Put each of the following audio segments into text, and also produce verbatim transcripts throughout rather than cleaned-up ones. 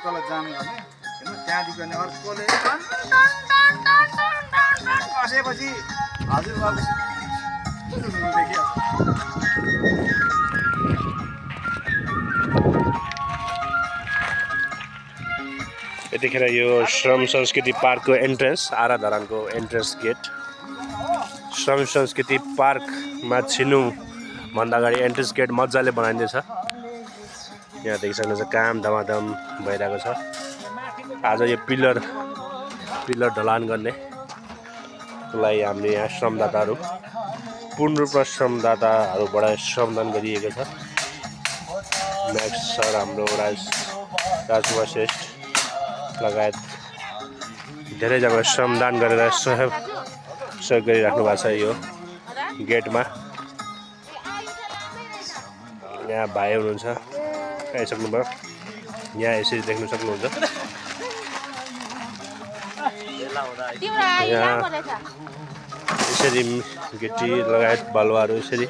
तल जाम गर्ने हैन त्यहाँदेखि अनि अर्कोले बसेपछि हजुरबाबु यतिखेर यो श्रम संस्कृति पार्कको एन्ट्रेन्स आरा धरानको एन्ट्रेन्स गेट श्रम संस्कृति पार्कमा छिर्नु भन्दा अगाडि एन्ट्रेन्स गेट मजाले बनाइँदैछ। यहाँ देखि सक्नुहुन्छ काम धमाधम भइरहेको छ। आज यो पिलर पिलर ढलान गर्नेको लागि हामीले यहाँ श्रमदाताहरू पूर्ण रूपमा श्रमदाताहरूबाट श्रमदान गरिएको छ। नेक्स्ट सर हाम्रो राज राजकुमार श्रेष्ठ लगायत धेरैजना श्रमदान गरेर सहयोग सहयोग गरिराख्नु भएको छ। यो गेटमा यहाँ भाइ हुनुहुन्छ आइसक्नुभयो। यहाँ यसरी देख्न सक्नुहुन्छ। यहाँ यसरी गिटी लगायत बालुवाहरू यसरी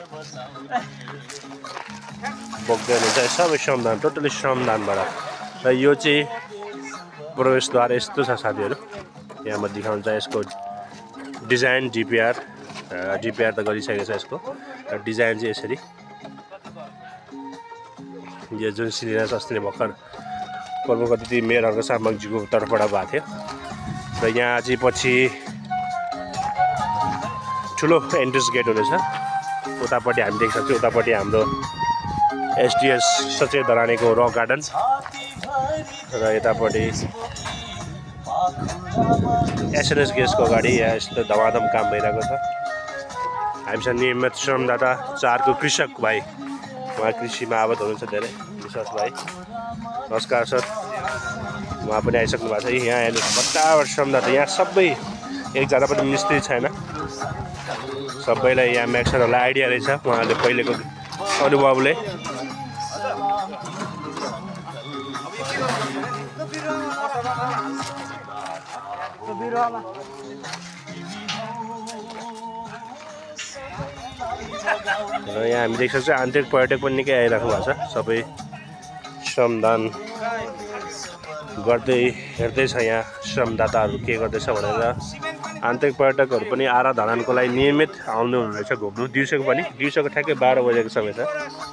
बोक्दै हुनुहुन्छ। सबै श्रमदान टोटली श्रमदानबाट। र यो चाहिँ प्रवेशद्वार यस्तो छ साथीहरू। यहाँ म देखाउन चाहे यसको डिजाइन डिपिआर डिपिआर त गरिसकेको छ। यसको डिजाइन चाहिँ यसरी यो जुन शिलान्यास अस्ति नै भर्खर प्रमुख अतिथि मेयरहरूको सामग्रीको तर्फबाट भएको थियो। र यहाँ चाहिँ पछि ठुलो एन्ट्रेन्स गेट हुनेछ। उतापट्टि हामी देख्न सक्छौँ। उतापट्टि हाम्रो एसडिएस सचेत धरानीको रक गार्डन र यतापट्टि एसएनएस गेसको अगाडि यहाँ यस्तो धमाधम काम भइरहेको छ। हामीसँग नियमित श्रमदाता चारको कृषक भाइ उहाँ कृषिमा आबद्ध हुनुहुन्छ धेरै विश्वास भाइ। नमस्कार सर। उहाँ पनि आइसक्नु भएको छ। यहाँ हेर्नुहोस् बच्चाबाट श्रमदाता। यहाँ सबै एकजना पनि मिस्त्री छैन। सबैलाई यहाँ म्याक्सरहरूलाई आइडिया रहेछ उहाँले पहिलेको अनुभवले। र यहाँ हामी देख्न सक्छौँ आन्तरिक पर्यटक पनि निकै आइराख्नु भएको छ। सबै श्रमदान गर्दै हेर्दैछ यहाँ श्रमदाताहरू के गर्दैछ भनेर। आन्तरिक पर्यटकहरू पनि आरा धरानको लागि नियमित आउनु हुँदैछ घुम्नु। दिउँसोको पनि दिउँसोको ठ्याक्कै बाह्र बजेको समय छ।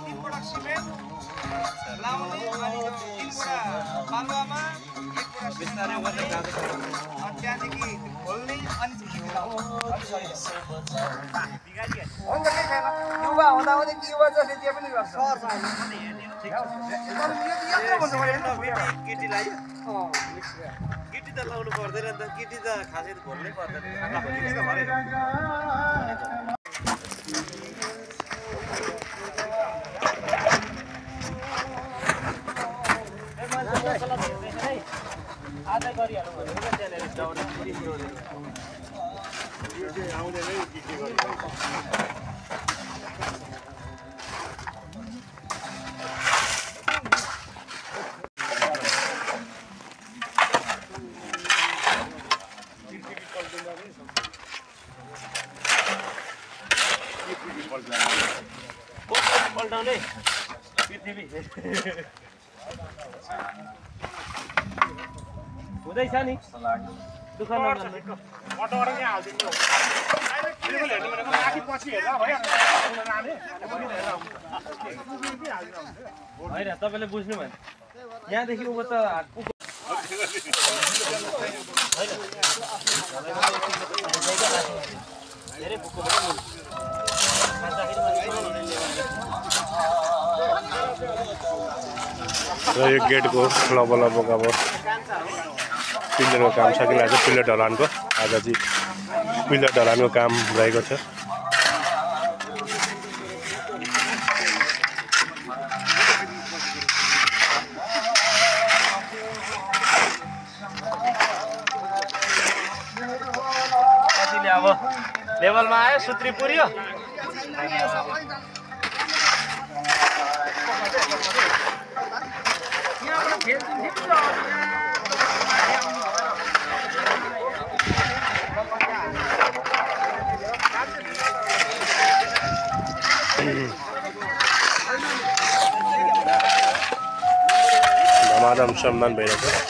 युवा हुँदाहुँदै युवा जसले त्यो पनि गर्छ। केटीलाई केटी त लाउनु पर्दैन नि त। केटी त खासै भोल्नै पर्दैन। पल्टाउने पृथ्वी हुँदैछ नि दुःख नगर्नु। होइन तपाईँले बुझ्नु भयो। यहाँदेखि उ त धेरै भुक्को र यो गेटको लगभग लगभग अब पिलरको काम सकिरहेको छ। पिलर ढलानको आज चाहिँ पिलर ढलानको काम रहेको छ। कतिले अब लेभलमा आयो सुत्री पुर्यो। धमाधम श्रम सम्मान भइरहेको छ।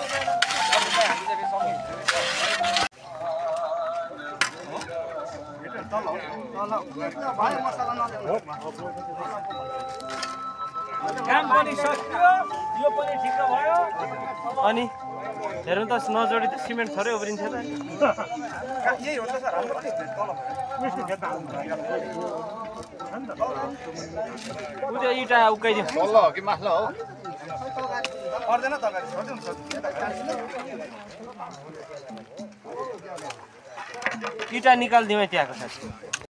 काम पनि सकियो, यो पनि ठिक भयो। अनि हेर्नु त नजोडी त सिमेन्ट थोरै उब्रिन्छ त। यही हो त सर हाम्रो पनि तल उ त्यो इँटा उकाइदिउँ। तल हो कि माथि हो पर्दैन तपाईहरु सोध्नु इँटा निकालिदिउँ है त्यहाँको साथी।